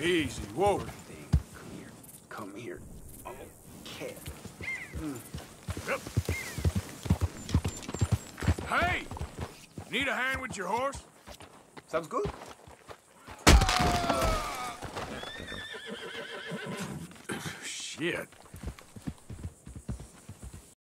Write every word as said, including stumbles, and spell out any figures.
Easy, whoa. Thing. Come here. Come here. Okay. Mm. Yep. Hey! Need a hand with your horse? Sounds good. Shit.